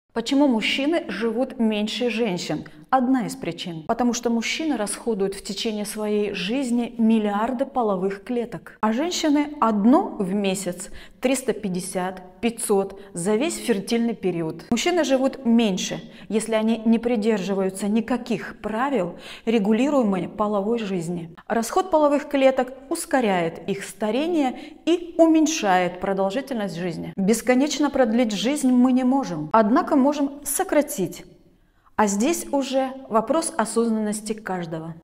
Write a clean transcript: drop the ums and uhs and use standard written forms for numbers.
Почему мужчины живут меньше женщин? Одна из причин. Потому что мужчины расходуют в течение своей жизни миллиарды половых клеток, а женщины одну в месяц 350-500 за весь фертильный период. Мужчины живут меньше, если они не придерживаются никаких правил регулируемой половой жизни. Расход половых клеток ускоряет их старение и уменьшает продолжительность жизни. Бесконечно продлить жизнь мы не можем, однако можем сократить. А здесь уже вопрос осознанности каждого.